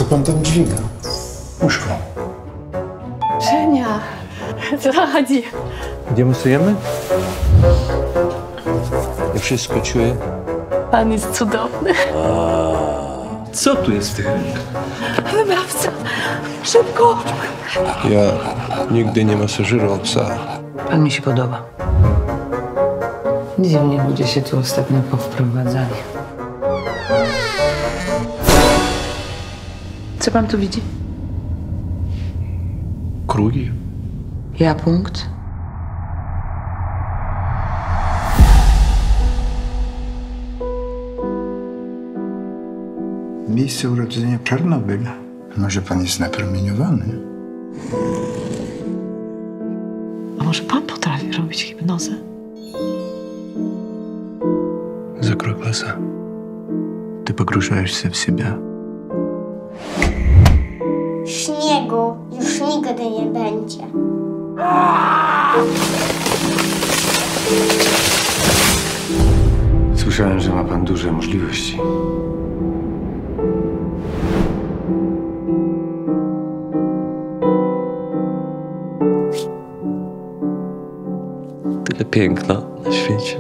pan tam dźwiga? Łóżko. Żenia, zachodzi. Demonstrujemy? Ja wszystko czuję. Pan jest cudowny. Co tu jest w tych rękach? Wybawca, szybko. Ja nigdy nie masażyrował psa. Pan mi się podoba. Dziwnie ludzie się tu ostatnio powprowadzali. Co pan tu widzi? Krugi. Ja punkt. Miejsce urodzenia Czarnobyl. Może pan jest napromieniowany? A może pan potrafi robić hipnozę? Закрой глаза. Ты погружаешься в себя. Śniegu już nigdy nie będzie. Słyszałem, że ma pan duże możliwości. Tyle piękna na świecie.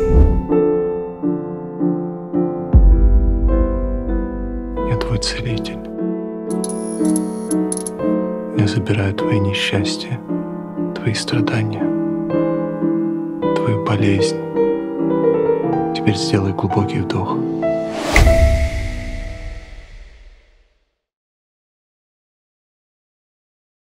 Я твой целитель. Я забираю твои несчастья, твои страдания, твою болезнь. Теперь сделай глубокий вдох.